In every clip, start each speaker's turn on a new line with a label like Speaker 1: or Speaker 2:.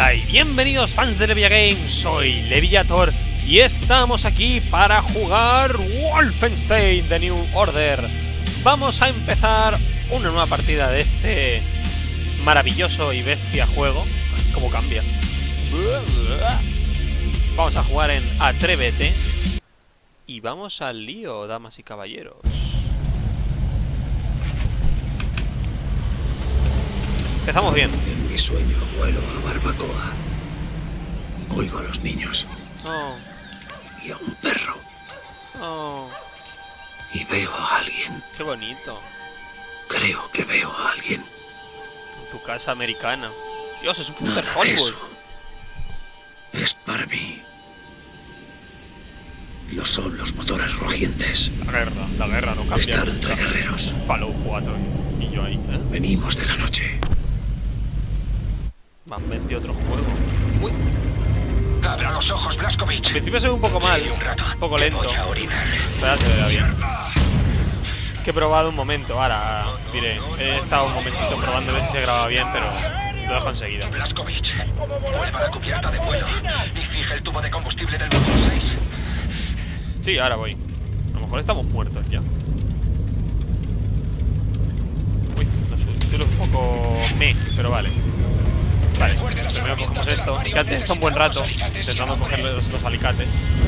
Speaker 1: Hola y bienvenidos fans de Levia Games, soy Leviator y estamos aquí para jugar Wolfenstein The New Order. Vamos a empezar una nueva partida de este maravilloso y bestia juego. ¿Cómo cambia? Vamos a jugar en Atrévete y vamos al lío, damas y caballeros. Empezamos bien.
Speaker 2: En mi sueño vuelo a barbacoa. Oigo a los niños.
Speaker 1: Oh.
Speaker 2: Y a un perro.
Speaker 1: Oh.
Speaker 2: Y veo a alguien.
Speaker 1: Qué bonito.
Speaker 2: Creo que veo a alguien.
Speaker 1: En tu casa americana. Dios, es un Fuster
Speaker 2: Nada de
Speaker 1: Hollywood.
Speaker 2: eso. Es para mí. Lo son los motores rugientes.
Speaker 1: La guerra no cambia.
Speaker 2: Estar entre guerreros.
Speaker 1: Fallout 4 y yo ahí, ¿eh?
Speaker 2: Venimos de la noche.
Speaker 1: Me han vendido otro juego. Uy.
Speaker 3: Abra los ojos, Blazkowicz.
Speaker 1: Al principio se ve un poco mal, un poco lento. Espera, se verá bien. Es que he probado un momento, ahora diré. He estado un momentito probando a ver si se graba bien, pero lo dejo enseguida.
Speaker 3: Blazkowicz, vuelva a la cubierta de vuelo y fije el tubo de combustible del motor 6.
Speaker 1: Sí, ahora voy. A lo mejor estamos muertos ya. Uy, no sé, un poco pero vale. Vale, primero cogemos esto. Que antes está un buen rato intentando coger los alicates.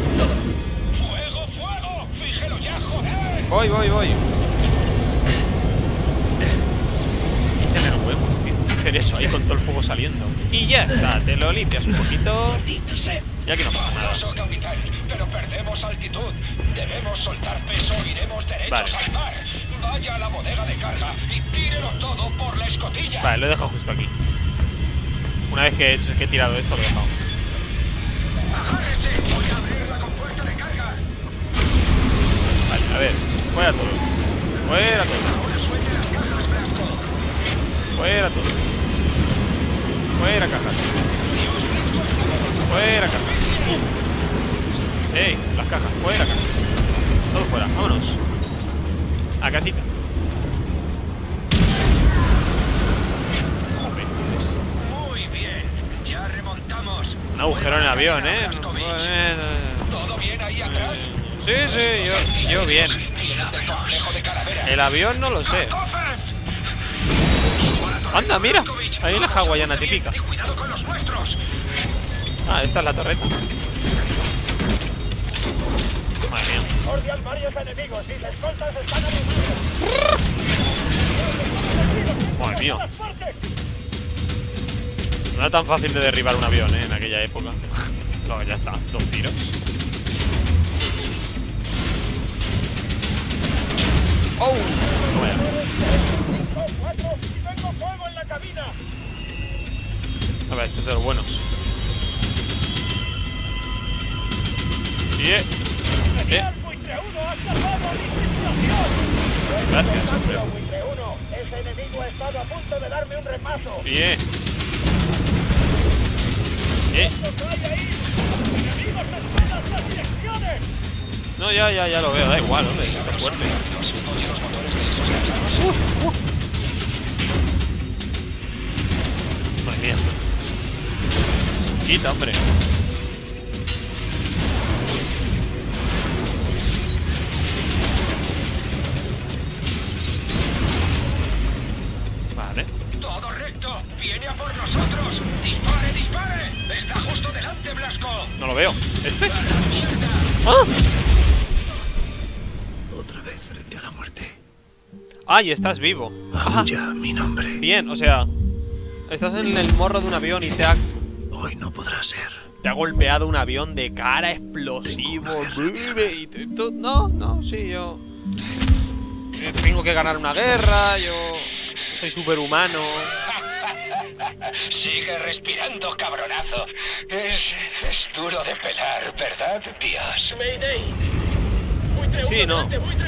Speaker 1: Voy. Tener huevos, tío. Hacer eso ahí con todo el fuego saliendo. Y ya está, te lo limpias un poquito. Y aquí no pasa nada.
Speaker 3: Pero perdemos altitud. Debemos soltar peso, iremos derechos al mar. Vaya a la bodega de carga y tírelo todo por la escotilla.
Speaker 1: Vale, lo he dejado justo aquí. Una vez que he tirado esto, lo he dejado.
Speaker 3: Agárrese, voy a abrir la compuerta de carga.
Speaker 1: Vale, a ver, fuera todo. Fuera todo. Fuera todo. Fuera cajas. Fuera cajas. Ey, las cajas, fuera cajas. Todo fuera, vámonos. A casita.
Speaker 3: Muy bien, ya remontamos.
Speaker 1: Un agujero en el avión, ¿eh?
Speaker 3: ¿Todo bien ahí atrás?
Speaker 1: Sí, yo bien.
Speaker 3: Del complejo de Calavera.
Speaker 1: El avión no lo sé. Anda, mira. Ahí la hawaiana típica.
Speaker 3: Y cuidado con los nuestros.
Speaker 1: Ah, esta es la torreta. Madre mía.
Speaker 3: Cordial varios enemigos y las escoltas están abrumados.
Speaker 1: Madre mía. No era tan fácil de derribar un avión, en aquella época. No, ya está, 2 tiros. ¡Oh! No vaya.
Speaker 3: Tengo fuego en la cabina.
Speaker 1: A ver, este es de los buenos. Bien. Gracias, hombre.
Speaker 3: Ese enemigo ha estado a punto de darme un repaso.
Speaker 1: Bien. No, ya lo veo, da igual, hombre, está fuerte. Madre mía. Quita, hombre. Vale.
Speaker 3: Todo recto. Viene a por nosotros. Dispare. Está justo delante, Blasco.
Speaker 1: No lo veo. ¿Este? ¡Ah!
Speaker 2: Otra vez frente a la muerte.
Speaker 1: ¡Ay, estás vivo!
Speaker 2: Aúlla mi nombre.
Speaker 1: Bien, o sea, estás en el morro de un avión y te ha
Speaker 2: Hoy no podrá ser.
Speaker 1: golpeado un avión de cara, explosivo. Y tú, no, sí, yo tengo que ganar una guerra, yo soy superhumano.
Speaker 3: Sigue respirando, cabronazo. Es duro de pelar, ¿verdad, Dios? Mayday.
Speaker 1: Sí, no.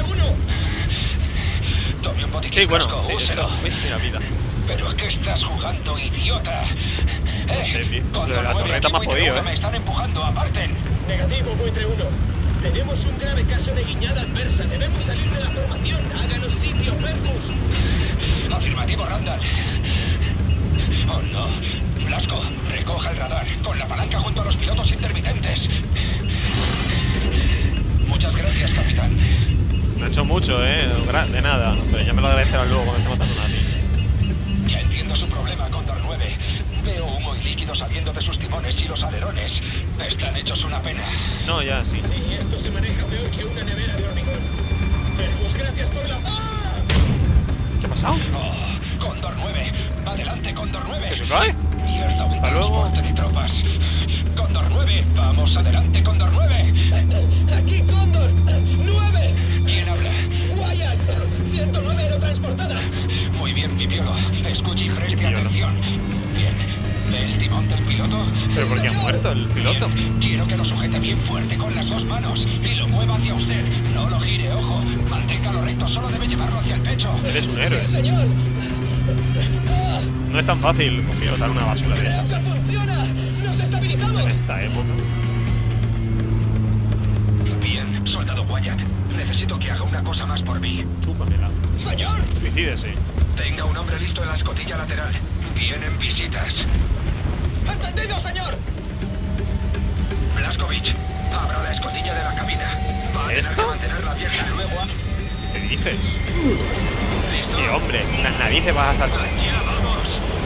Speaker 3: Tome un botiquín,
Speaker 1: Sí, bueno,
Speaker 3: Blasco,
Speaker 1: sí,
Speaker 3: úselo.
Speaker 1: mira, vida.
Speaker 3: ¿Pero a qué estás jugando, idiota?
Speaker 1: No sé, tío.
Speaker 3: Con
Speaker 1: Lo de la
Speaker 3: nueve
Speaker 1: torreta me ha
Speaker 3: aquí,
Speaker 1: jodido,
Speaker 3: Me están empujando, aparten. Negativo, Buitre 1. Tenemos un grave caso de guiñada adversa. Debemos salir de la formación. Háganos sitio, Fergus. Afirmativo, Randall. Oh, no. Blasco, recoja el radar, con la palanca junto a los pilotos intermitentes. Muchas gracias, capitán.
Speaker 1: No he hecho mucho, de nada. Pero ya me lo agradecerán luego cuando esté matando nazis.
Speaker 3: Ya entiendo su problema, Cóndor 9. Veo humo y líquido saliendo de sus timones y los alerones. Están hechos una pena.
Speaker 1: No, ya, sí.
Speaker 3: Y esto se maneja peor que una nevera de hormigón. Pero gracias por la...
Speaker 1: ¿Qué ha pasado?
Speaker 3: Oh, Cóndor 9. Adelante, Cóndor 9.
Speaker 1: ¿Que se cae?
Speaker 3: Cierta unidad
Speaker 1: Hasta luego.
Speaker 3: transporte de tropas. Cóndor 9. Vamos, adelante, Cóndor 9. Aquí, Cóndor 9. ¿Quién habla? Wyatt. 109 aerotransportada. Muy bien, Pipiolo. Escuche y preste atención. Bien. ¿Ve el timón del piloto?
Speaker 1: ¿Pero por qué ha muerto el piloto?
Speaker 3: Quiero que lo sujete bien fuerte con las dos manos y lo mueva hacia usted. No lo gire, ojo. Manténgalo recto, solo debe llevarlo hacia el pecho.
Speaker 1: Eres un héroe.
Speaker 3: Señor.
Speaker 1: No es tan fácil pilotar una basura de esas
Speaker 3: ¡Funciona! ¡Nos estabilizamos!
Speaker 1: en esta época.
Speaker 3: Bien, soldado Wyatt. Necesito que haga una cosa más por mí.
Speaker 1: Chúpamela.
Speaker 3: ¡Señor!
Speaker 1: Suicídese.
Speaker 3: Tenga un hombre listo en la escotilla lateral. Vienen visitas. ¡Entendido, señor! Blaskovich, abra la escotilla de la cabina. Va a tener
Speaker 1: ¿Esto?
Speaker 3: que mantenerla abierta luego.
Speaker 1: ¿Qué dices?
Speaker 3: ¿Listo?
Speaker 1: Sí, hombre. Las narices vas a saltar.
Speaker 3: ¡Ya vamos!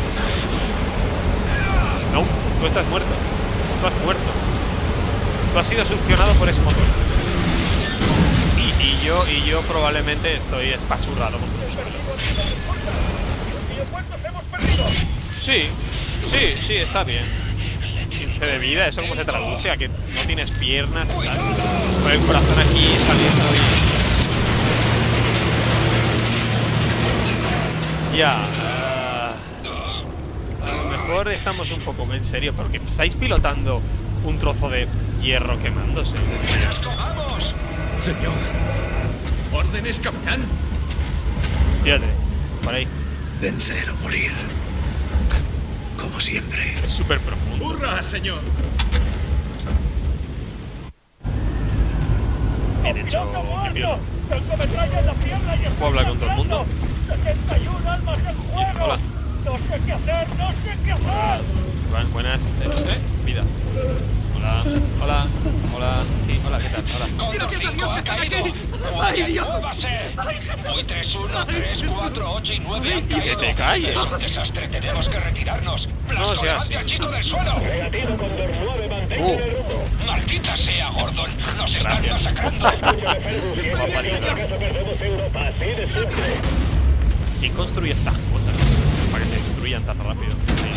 Speaker 1: No, tú estás muerto. Tú has muerto. Tú has sido succionado por ese motor. Y yo probablemente estoy espachurrado contra un suelo. Sí, está bien. 15 de vida, ¿eso cómo se traduce? A que no tienes piernas, estás con el corazón aquí saliendo y... Ya. A lo mejor estamos un poco en serio, porque estáis pilotando un trozo de hierro quemándose.
Speaker 2: Señor. ¿Órdenes, capitán?
Speaker 1: Fíjate, por ahí.
Speaker 2: Vencer o morir. Como siempre.
Speaker 1: Es súper profundo.
Speaker 2: ¡Hurra, señor!
Speaker 1: Bien hecho, Pipiolo. ¿Puedo hablar con todo el mundo?
Speaker 4: 71 almas en juego.
Speaker 1: Hola.
Speaker 4: No sé qué hacer, no sé qué hacer.
Speaker 1: Buenas, vida. Hola, hola, hola, sí, hola, ¿qué tal? Hola.
Speaker 3: ¡Gracias a Dios que están aquí! ¡Ay, Dios! Hoy 3, 1, 3, 4, 8 y 9 han
Speaker 1: Que
Speaker 3: caído.
Speaker 1: te calles.
Speaker 3: Es un desastre, tenemos que retirarnos. Blasco,
Speaker 1: sea,
Speaker 3: levante
Speaker 1: sí.
Speaker 3: al chico del suelo.
Speaker 4: Negativo, Cóndor 9, manténgase el rumbo.
Speaker 3: ¡Maldita sea, Gordon! ¡Nos están
Speaker 1: Gracias.
Speaker 3: masacrando!
Speaker 4: Escúchame, Fergus, si
Speaker 1: Guapa,
Speaker 4: por si
Speaker 1: señora.
Speaker 4: acaso perdemos Europa, así de simple.
Speaker 1: ¿Quién construye estas cosas? Para que se destruyan tan rápido.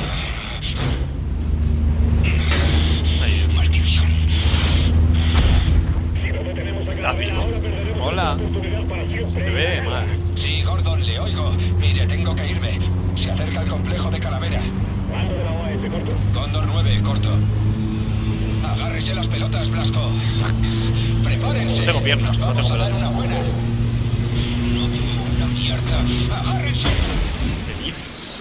Speaker 1: Ahí.
Speaker 3: ¡Maldición!
Speaker 4: Si no detenemos a
Speaker 1: ¿Estás
Speaker 4: Calavera,
Speaker 1: vivo?
Speaker 4: ahora perderemos
Speaker 1: Hola.
Speaker 4: la oportunidad para siempre.
Speaker 1: Se te ve mal.
Speaker 3: Sí, Gordon, le oigo. Mire, tengo que irme. Se acerca el complejo de Calavera.
Speaker 4: Mando de la OAS, corto.
Speaker 3: Cóndor 9, corto. Agárrese las pelotas, Blasco. Prepárense.
Speaker 1: No tengo piernas,
Speaker 3: Nos
Speaker 1: no
Speaker 3: vamos
Speaker 1: tengo
Speaker 3: a dar
Speaker 1: pelotas.
Speaker 3: una buena. No, una mierda. Agárrense.
Speaker 1: ¿Qué dices?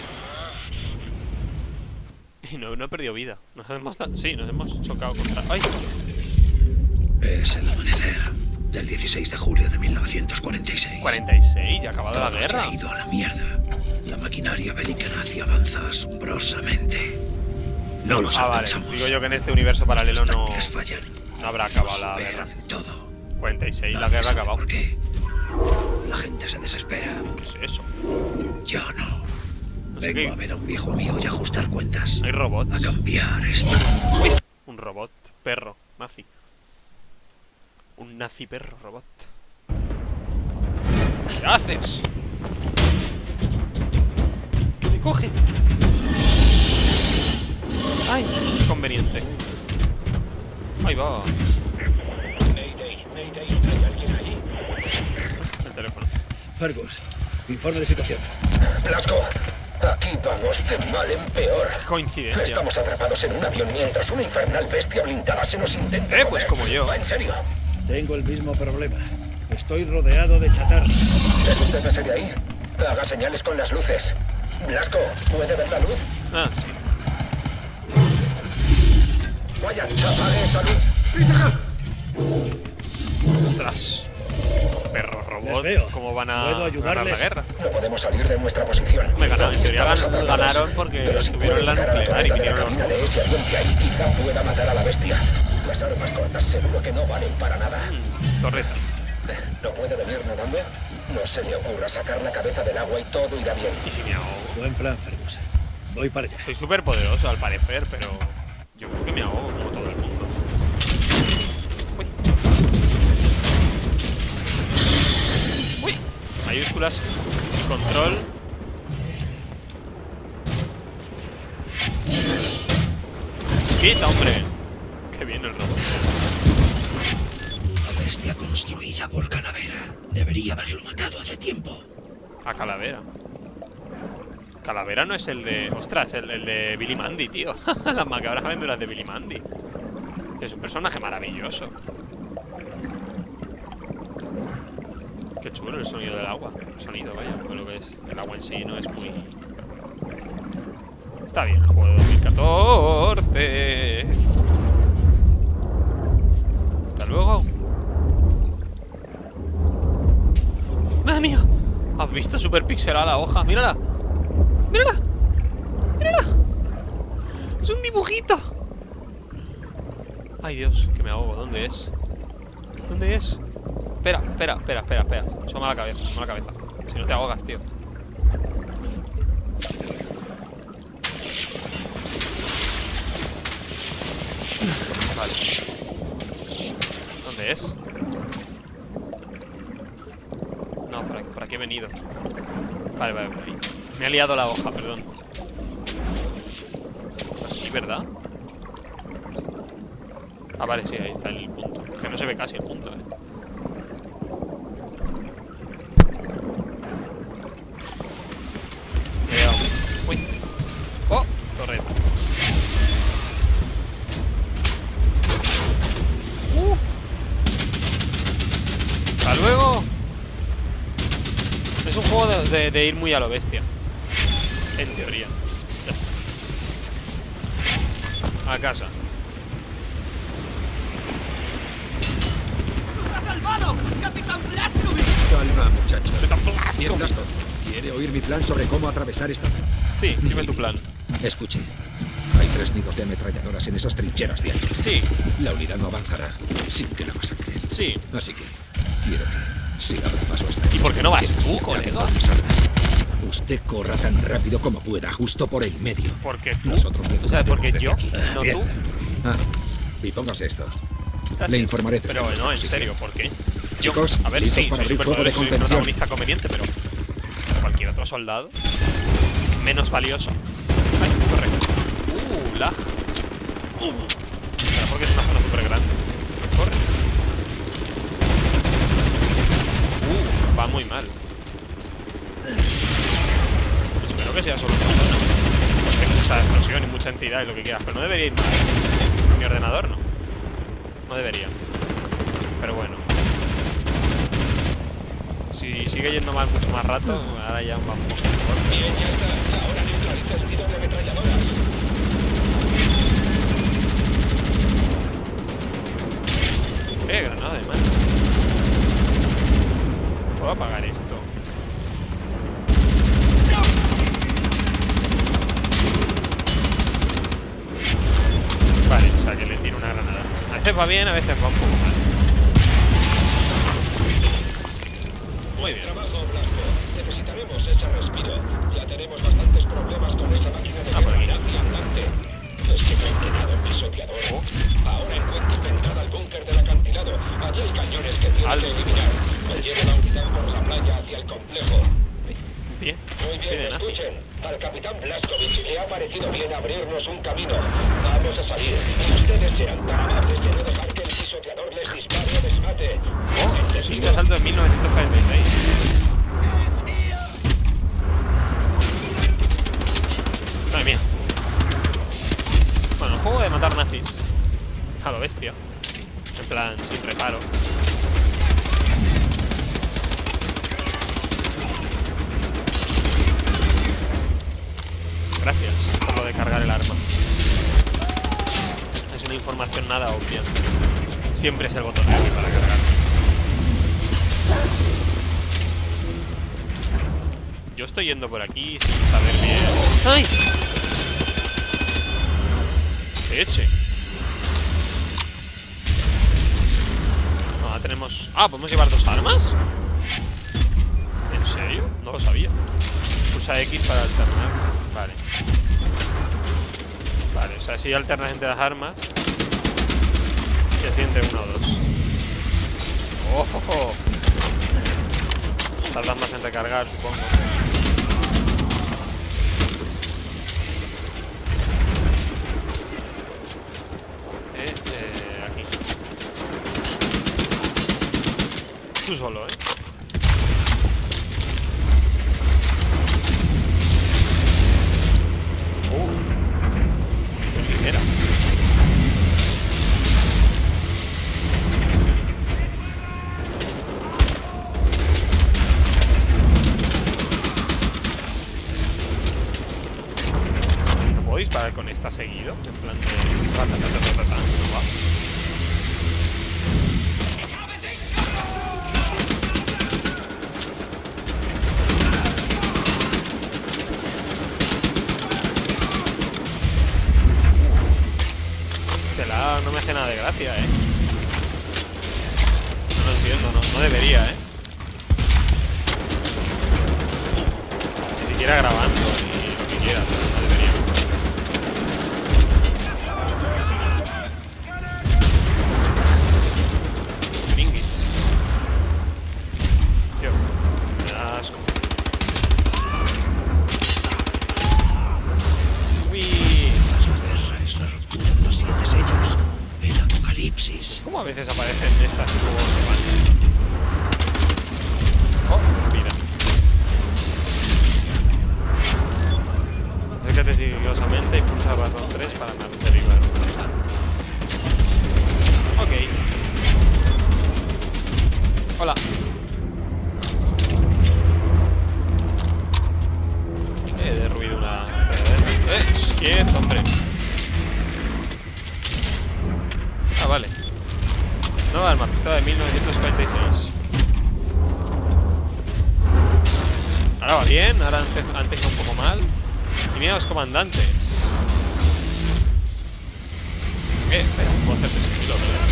Speaker 1: Y no he perdido vida. Sí, nos hemos chocado contra... ¡Ay!
Speaker 2: Es el amanecer del 16 de julio de 1946.
Speaker 1: 46, ya ha acabado la
Speaker 2: Todo
Speaker 1: guerra.
Speaker 2: se ha ido a la mierda. La maquinaria bélica nazi avanza asombrosamente. No los
Speaker 1: Vale.
Speaker 2: alcanzamos.
Speaker 1: Digo yo que en este universo paralelo
Speaker 2: Nuestras
Speaker 1: no,
Speaker 2: tácticas fallan.
Speaker 1: no habrá acabado
Speaker 2: Nos
Speaker 1: la
Speaker 2: superan
Speaker 1: guerra.
Speaker 2: en todo.
Speaker 1: 46, la
Speaker 2: Nadie
Speaker 1: guerra ha
Speaker 2: sabe
Speaker 1: acabado.
Speaker 2: ¿Por qué? La gente se desespera.
Speaker 1: ¿Qué es eso?
Speaker 2: Yo no.
Speaker 1: No sé
Speaker 2: Vengo
Speaker 1: qué.
Speaker 2: a ver a un viejo amigo y a ajustar cuentas.
Speaker 1: Hay robots.
Speaker 2: A cambiar esto.
Speaker 1: Uy, un robot, perro, nazi. Un nazi perro robot. ¿Qué haces? ¿Qué le coge? Ay, qué conveniente. Ahí va. El teléfono.
Speaker 2: Fergus, informe de situación.
Speaker 3: Blasco, aquí vamos de mal en peor.
Speaker 1: Coincidencia.
Speaker 3: Estamos atrapados en un avión mientras una infernal bestia blindada se nos intenta
Speaker 1: Pues
Speaker 3: comer.
Speaker 1: como yo.
Speaker 3: Va en serio.
Speaker 5: Tengo el mismo problema. Estoy rodeado de chatarra.
Speaker 3: Despéjese de ahí. Haga señales con las luces. Blasco, ¿puede ver la luz?
Speaker 1: Ah, sí.
Speaker 3: Vaya, apague esa luz.
Speaker 1: Ostras. Perro robot.
Speaker 5: Les veo.
Speaker 1: ¿Cómo va van a
Speaker 5: ¿Puedo
Speaker 1: ganar la
Speaker 5: ayudarles?
Speaker 1: guerra.
Speaker 3: No podemos salir de nuestra posición.
Speaker 1: Me ganaron, en teoría ganaron porque
Speaker 3: Pero si
Speaker 1: tuvieron la
Speaker 3: puedes llegar a
Speaker 1: nuclear y
Speaker 3: través de
Speaker 1: vinieron
Speaker 3: la
Speaker 1: los
Speaker 3: cabina de
Speaker 1: rusos.
Speaker 3: ese avión que ahí quizá pueda matar a la bestia. Las armas cortas seguro que no valen para nada.
Speaker 1: Torreta.
Speaker 3: ¿No puede venir nadando? No se le ocurra sacar la cabeza del agua y todo irá bien.
Speaker 1: Y si me ahogo.
Speaker 5: Buen plan, Fergus. Voy para allá.
Speaker 1: Soy súper poderoso al parecer, pero yo creo que me ahogo como todo el mundo. Uy. Uy. Mayúsculas. Control. Quita, hombre. Qué bien el robot.
Speaker 2: La bestia construida por Calavera. Debería haberlo matado hace tiempo.
Speaker 1: A Calavera. Calavera no es el de... Ostras, el de Billy Mandy, tío. Las macabras aventuras de Billy Mandy. Es un personaje maravilloso. Qué chulo el sonido del agua. El sonido, vaya, con lo que es. El agua en sí no es muy... Está bien el juego de 2014. Hasta luego. ¡Madre mía! ¿Has visto super pixelada la hoja? ¡Mírala! ¡Mírala! ¡Mírala! ¡Es un dibujito! ¡Ay, Dios! Que me ahogo. ¿Dónde es? ¿Dónde es? Espera. Soma la cabeza, Si no te ahogas, tío. Vale. ¿Dónde es? No, por aquí he venido. Vale. Me ha liado la hoja, perdón. ¿Aquí, verdad? Ah, vale, sí, ahí está el punto. Que no se ve casi el punto, Cuidado. Uy. Oh, torreta. Hasta luego. Es un juego de ir muy a lo bestia. En teoría. Ya está. A casa.
Speaker 6: ¡Nos ha salvado! ¡Capitán Blazkowicz!
Speaker 7: Calma, muchacho.
Speaker 1: Capitán Blazkowicz.
Speaker 7: Bien, Blasco. ¿Quiere oír mi plan sobre cómo atravesar esta?
Speaker 1: Sí, dime tu plan.
Speaker 7: Escuche. Hay 3 nidos de ametralladoras en esas trincheras de ahí.
Speaker 1: Sí,
Speaker 7: La unidad no avanzará sin que la masacre.
Speaker 1: sí.
Speaker 7: Así que quiero que se abra paso hasta esas
Speaker 1: por qué no vas
Speaker 7: trincheras
Speaker 1: tú,
Speaker 7: y acabe
Speaker 1: colega?
Speaker 7: con las armas. Usted corra tan rápido como pueda, justo por el medio.
Speaker 1: Porque tú.
Speaker 7: Nosotros le
Speaker 1: O sea, porque
Speaker 7: desde
Speaker 1: yo,
Speaker 7: aquí.
Speaker 1: no
Speaker 5: Bien.
Speaker 1: tú.
Speaker 7: Ah, y póngase esto.
Speaker 1: Gracias.
Speaker 7: Le informaré de
Speaker 1: Pero
Speaker 7: nuestra
Speaker 1: no, en
Speaker 7: posición.
Speaker 1: serio, ¿por qué?
Speaker 7: Chicos,
Speaker 1: a ver,
Speaker 7: listos
Speaker 1: sí,
Speaker 7: para
Speaker 1: soy
Speaker 7: abrir fuego de
Speaker 1: superpoderoso, soy un
Speaker 7: contención.
Speaker 1: protagonista conveniente, pero cualquier otro soldado menos valioso. Ay, corre. Lag. Pero porque es una zona súper grande. Corre. Va muy mal. Espero que sea solo una zona. Porque hay mucha explosión y mucha entidad y lo que quieras, pero no debería ir mal. Mi ordenador no. No debería. Pero bueno. Si sigue yendo mal mucho más rato, ahora ya va un poco mejor.
Speaker 3: Bien, ya está. Ahora neutraliza el tiro de ametralladoras.
Speaker 1: Granada de mano. ¿Puedo apagar esto? Vale, o sea que le tiro una granada. A veces va bien, a veces va un poco mal. Muy bien.
Speaker 3: Trabajo, Blasco. Necesitaremos ese respiro. Ya tenemos bastantes problemas con esa máquina de
Speaker 1: por aquí.
Speaker 3: guerra nazi-andante. Es que no han llenado el pisoteador. Ahora encuentro la entrada al búnker del acantilado. Allí hay cañones que tienen que eliminar. Me llevo la unidad por la playa hacia el complejo.
Speaker 1: Bien.
Speaker 3: Muy bien,
Speaker 1: Bien, nazi.
Speaker 3: escuchen. Al capitán Blazkowicz le ha parecido bien abrirnos un camino. Vamos a salir. Y ustedes serán tan amables de no dejar que el pisoteador les dispare o les mate.
Speaker 1: Oh, sí, de salto en 1946. Madre mía. Bueno, juego de matar nazis. A lo bestia. En plan, sin reparo. Gracias por lo de cargar el arma. Es una información nada obvia. Siempre es el botón de aquí para cargar. yo estoy yendo por aquí sin saber bien. ¡Ay! Eche. Ahora tenemos... Ah, ¿podemos llevar 2 armas? ¿En serio? No lo sabía. Pulsa X para alternar. Vale. Vale, o sea, si alternas entre las armas. Y así entre 1 o 2. ¡Oh! Tardan más en recargar, supongo. Aquí. Tú solo, Qué ligera. Disparar con esta seguido, en plan de no va. No me hace nada de gracia, No lo entiendo, no debería, Ni siquiera grabando, ni lo que quieras, no debería. ¿Cómo a veces aparecen estas y luego se van? Oh, mira. Acércate sigilosamente y pulsa el ratón 3 para derribar. Ok. Hola. He derruido una... ¡Quieto, hombre! Ah, vale. Nueva arma, pistola de 1946. Ahora va bien, ahora antes un poco mal. Y mira los comandantes. Espera, puedo hacerte sigilo, ¿verdad?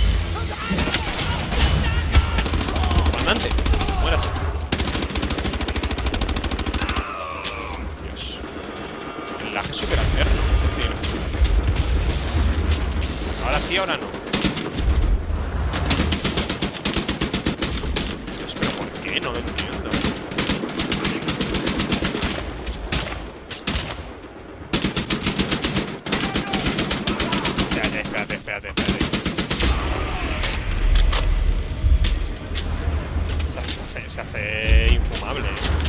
Speaker 1: Comandante, muérase. Dios. El lag es súper alterno, es decir. Ahora sí, ahora no. Dios, pero ¿por qué? No lo entiendo. Espérate. Se hace infumable.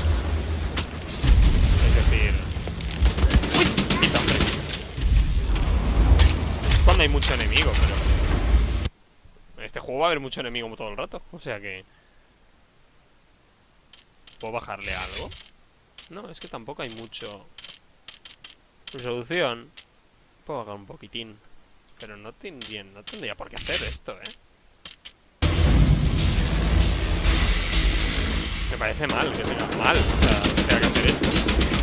Speaker 1: Es decir... ¡Uy! Quita, hombre. Cuando hay mucho enemigo, pero... En este juego va a haber mucho enemigo todo el rato. O sea que... ¿Puedo bajarle algo? No, es que tampoco hay mucho... Resolución. Puedo bajar un poquitín. Pero no tendría por qué hacer esto, Me parece mal que tenga mal, o sea, que tenga que hacer esto.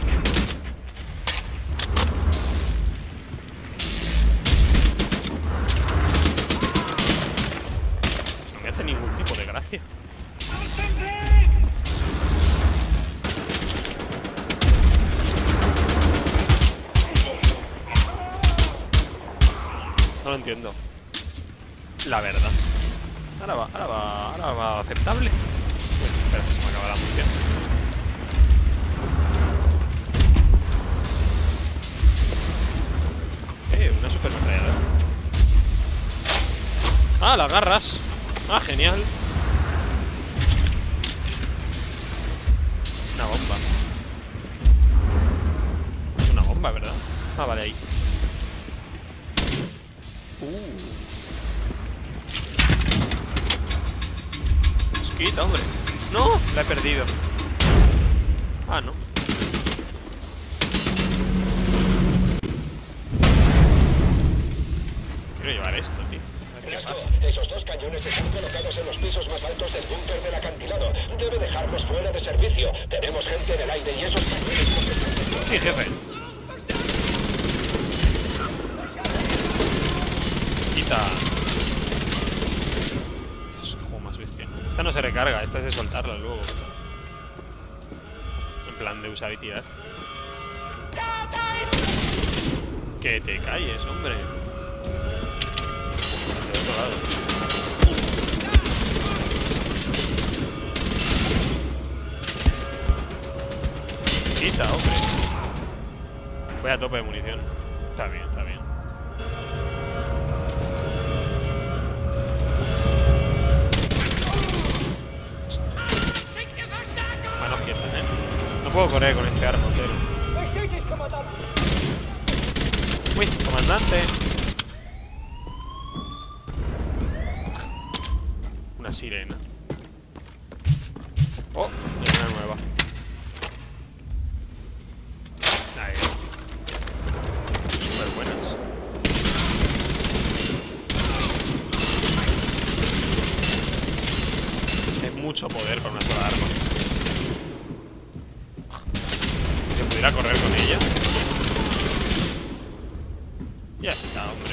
Speaker 1: No me hace ningún tipo de gracia. No lo entiendo. La verdad. Ahora va aceptable. Bueno, espera, se me acaba la munición. Una supermetralladora. Ah, las garras. Ah, genial. Una bomba. Es una bomba, ¿verdad? Ah, vale, ahí. Quita, hombre. ¡No! La he perdido. Ah, no. Quiero llevar esto, tío. pasa?
Speaker 3: Esos 2 cañones están colocados en los pisos más altos del búnker del acantilado. Debe dejarlos fuera de servicio. Tenemos gente en el aire y esos cañones...
Speaker 1: Sí, jefe. Quita. Es un juego más bestia. Esta no se recarga, esta es de soltarla luego. En plan de usar y tirar. Que te calles, hombre. De otro lado. Quita, hombre. Voy a tope de munición. Está bien, está bien. Manos quietas, No puedo correr con este arma, pero... Uy, comandante. Una sirena. Oh, y una nueva. Ahí. Súper buenas. Es mucho poder para una sola arma. Si se pudiera correr con ella. Ya está, hombre.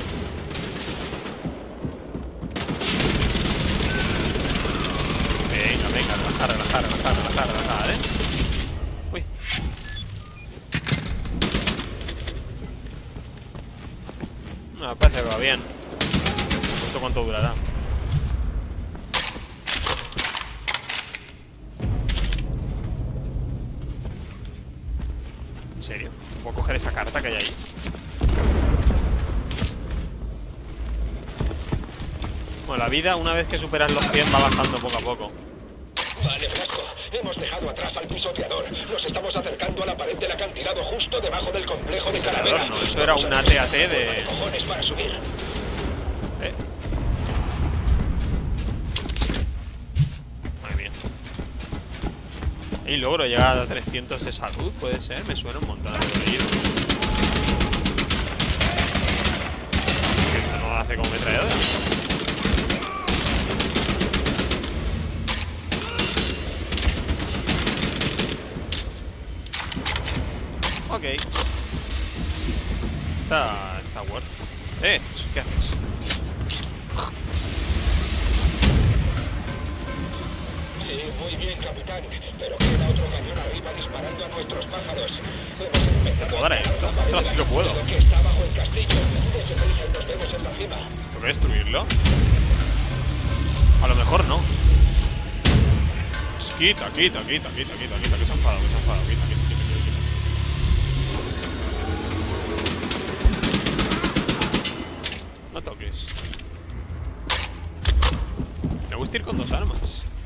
Speaker 1: Venga, venga, relajar, Uy. No, me parece que va bien. ¿Esto cuánto durará? ¿En serio? ¿Puedo coger esa carta que hay ahí? Bueno, la vida, una vez que superas los 100, va bajando poco a poco.
Speaker 3: Vale, Blasco. Hemos dejado atrás al pisoteador. Nos estamos acercando a la pared del acantilado justo debajo del complejo de Calavera.
Speaker 1: No, eso era un AT-AT de...
Speaker 3: cojones para subir.
Speaker 1: Madre mía. Y logro llegar a 300 de salud, puede ser. Me suena un montón de oído. Esto no hace como metralladora. Ok. Está worth. ¿Qué haces?
Speaker 3: Sí, muy bien, capitán. Pero queda otro cañón arriba disparando a nuestros pájaros. Hemos empezado
Speaker 1: ¿Puedo dar a esto? Ostras, sí que puedo.
Speaker 3: que está bajo el castillo. Ese prisa y nos vemos en la cima.
Speaker 1: ¿Tengo que destruirlo? A lo mejor no. Quita, que se ha enfadado, quita. No toques. Me gusta ir con 2 armas.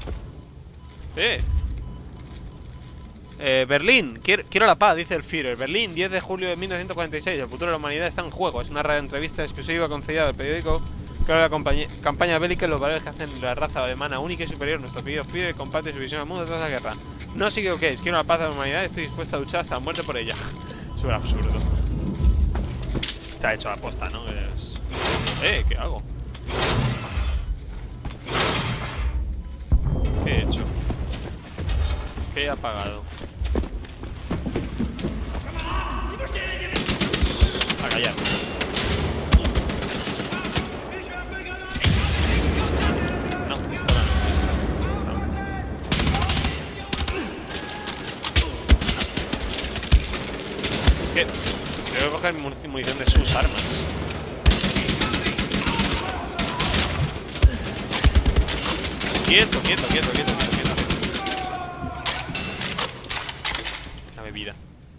Speaker 1: Berlín, quiero la paz, dice el Führer. Berlín, 10 de julio de 1946. El futuro de la humanidad está en juego. Es una rara entrevista exclusiva concedida al periódico. Claro, la campaña bélica y los valores que hacen la raza alemana única y superior. Nuestro querido Führer comparte su visión del mundo tras la guerra. No sigue que es. Quiero la paz de la humanidad. Estoy dispuesta a luchar hasta la muerte por ella. Súper absurdo. Está hecho a posta, ¿no? ¿Qué hago? ¿Qué he hecho? ¿Qué he apagado? A callar. No, pistola no. Es que tengo que coger munición de sus armas. Quieto. La bebida.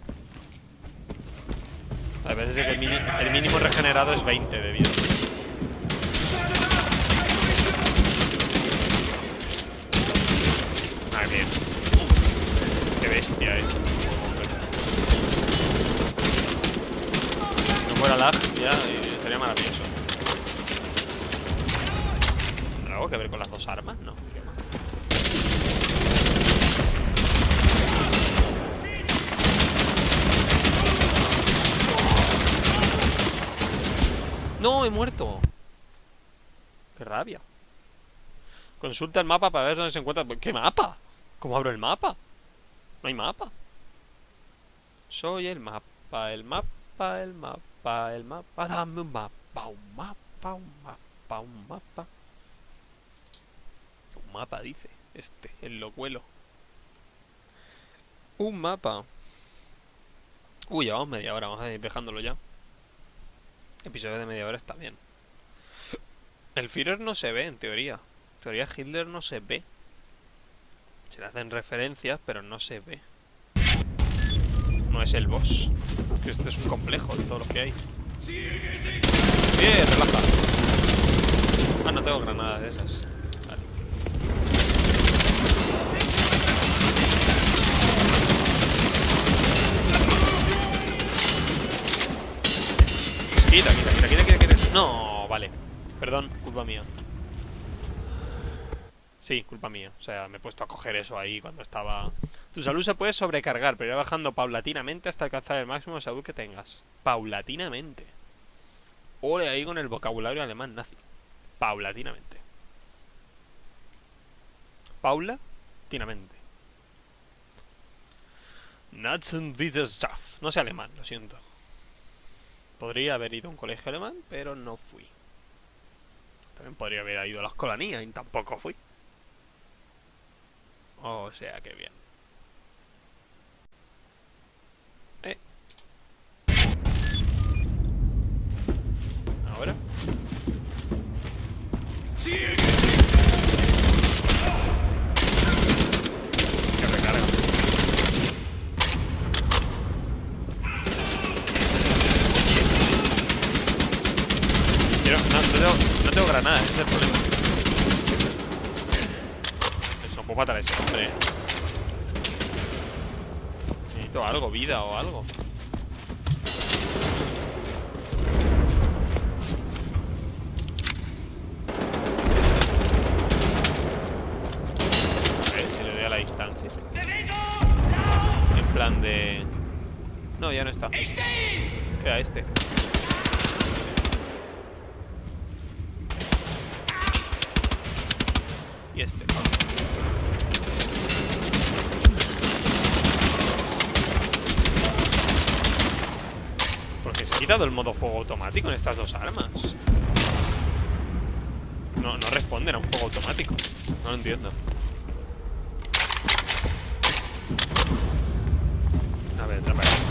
Speaker 1: A veces que el mínimo regenerado es 20 de vida. Ah, bien. Qué bestia, Si no fuera lag, ya sería maravilloso. ¿Tendrá algo que ver con las 2 armas? No. No, he muerto. Qué rabia. Consulta el mapa para ver dónde se encuentra. ¿Qué mapa? ¿Cómo abro el mapa? No hay mapa. Soy el mapa, el mapa, el mapa, el mapa. Dame un mapa, un mapa, un mapa, un mapa. Un mapa, dice. El locuelo. Un mapa. Uy, llevamos media hora, vamos a ir dejándolo ya. Episodio de media hora está bien. El Führer no se ve, en teoría. En teoría Hitler no se ve. Se le hacen referencias, pero no se ve. No es el boss. Que este es un complejo de todo lo que hay. Bien, relaja. Ah, no tengo granadas de esas. Vale. Quita. No, vale. Perdón, culpa mía. Sí, culpa mía. O sea, me he puesto a coger eso ahí cuando estaba... Tu salud se puede sobrecargar, pero irá bajando paulatinamente hasta alcanzar el máximo de salud que tengas. Paulatinamente. Ole ahí con el vocabulario alemán nazi. Paulatinamente. Paulatinamente. Nazenwissenschaft. No sé alemán, lo siento. Podría haber ido a un colegio alemán, pero no fui. También podría haber ido a la escolanía y tampoco fui. O sea, que bien. Ahora. Que recarga. No tengo granadas, ese es el problema. Eso no puedo matar a ese hombre, Necesito algo, vida o algo. A ver si le doy a la distancia. En plan de... No, ya no está. Era este. Y este. Porque se ha quitado el modo fuego automático en estas dos armas. No responden a un fuego automático. No lo entiendo. A ver, atrapa esto.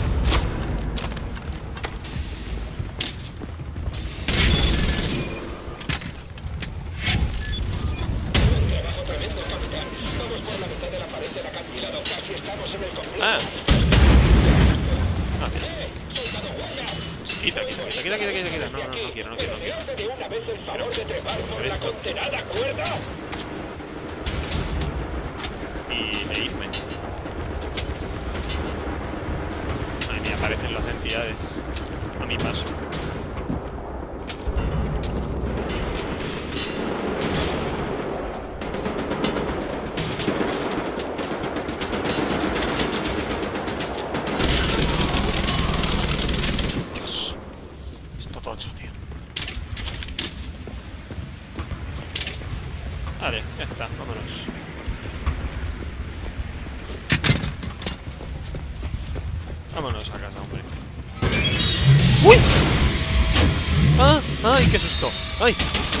Speaker 1: Ah. Quita. No quiero. Y leírme. Madre mía, aparecen las entidades a mi paso. Vale, ya está, vámonos. Vámonos a casa, hombre. ¡Uy! ¡Ay, qué susto! ¡Ay!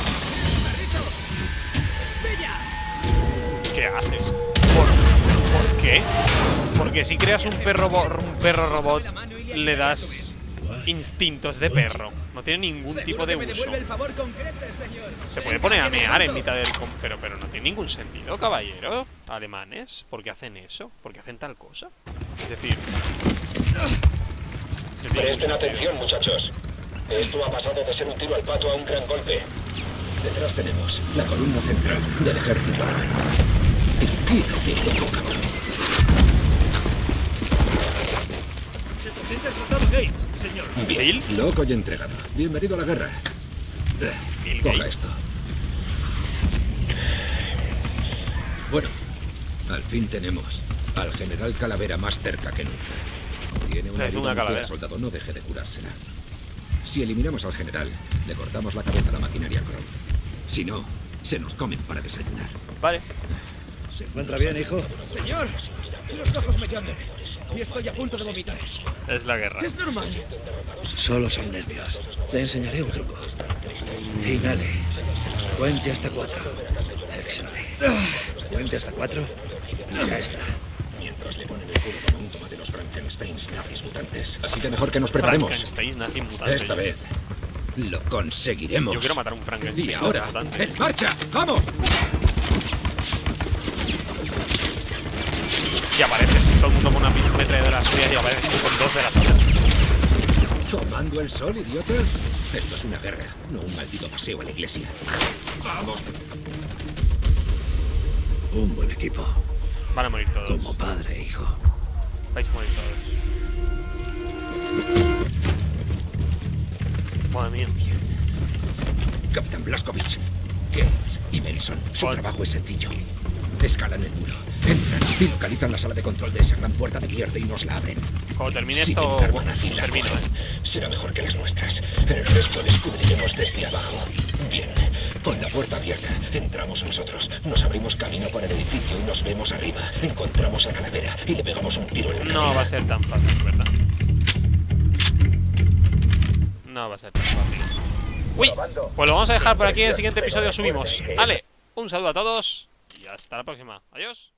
Speaker 1: ¿Qué haces? ¿Por qué? Porque si creas un perro robot, le das instintos de perro. No tiene ningún tipo de uso. Se puede poner a mear en mitad del... Pero no tiene ningún sentido, caballero. Alemanes, ¿por qué hacen eso? ¿Por qué hacen tal cosa? Es decir...
Speaker 3: Presten atención, muchachos. Esto ha pasado de ser un tiro al pato a un gran golpe.
Speaker 7: Detrás tenemos la columna central del ejército alemán. ¿Qué hace loco, cabrón?
Speaker 5: El soldado Gates, señor.
Speaker 1: ¿Bill?
Speaker 7: Loco y entregado. Bienvenido a la guerra. Coja esto. Bueno, al fin tenemos al general Calavera más cerca que nunca. Tiene una herida mortal, soldado. No deje de curársela. Si eliminamos al general, le cortamos la cabeza a la maquinaria Crow. Si no, se nos comen para desayunar.
Speaker 1: Vale.
Speaker 5: ¿Se encuentra bien, hijo?
Speaker 6: Señor, los ojos me llaman y estoy a punto de vomitar.
Speaker 1: Es la guerra.
Speaker 6: Es normal.
Speaker 5: Solo son nervios. Le enseñaré un truco. Inhale. Cuente hasta 4. Exhale. Cuente hasta 4 y ya está.
Speaker 7: Mientras le ponen el culo como un tomate los Frankensteins nazis mutantes. Así que mejor que nos preparemos.
Speaker 1: Frankenstein, nazi mutante.
Speaker 7: Esta vez lo conseguiremos.
Speaker 1: Yo quiero matar a un Frankenstein.
Speaker 7: Y ahora,
Speaker 1: mutante.
Speaker 7: ¡en marcha! ¡Vamos!
Speaker 1: Y apareces todo el mundo con una metralladora suya y apareces con 2 de las otras.
Speaker 7: ¿Tomando el sol, idiota? Esto es una guerra, no un maldito paseo a la iglesia. ¡Vamos!
Speaker 5: Un buen equipo.
Speaker 1: Van a morir todos.
Speaker 5: Como padre e hijo.
Speaker 1: Vais a morir todos. Madre mía.
Speaker 7: Capitán Blazkowicz, Gates y Benson. Su
Speaker 1: Joder.
Speaker 7: trabajo es sencillo. Escalan el muro, entran y localizan la sala de control de esa gran puerta de mierda y nos la abren.
Speaker 1: Cuando termine
Speaker 7: Si
Speaker 1: esto,
Speaker 7: ven la hermana Phil la
Speaker 1: termino,
Speaker 7: cogen, será mejor que las nuestras. El resto descubriremos desde abajo. Bien, con la puerta abierta, entramos nosotros, nos abrimos camino por el edificio y nos vemos arriba. Encontramos a Calavera y le pegamos un tiro en la cabeza.
Speaker 1: No va a ser tan fácil, ¿verdad? No va a ser tan fácil. Uy, pues lo vamos a dejar por aquí. En el siguiente episodio subimos. Vale, un saludo a todos y hasta la próxima. Adiós.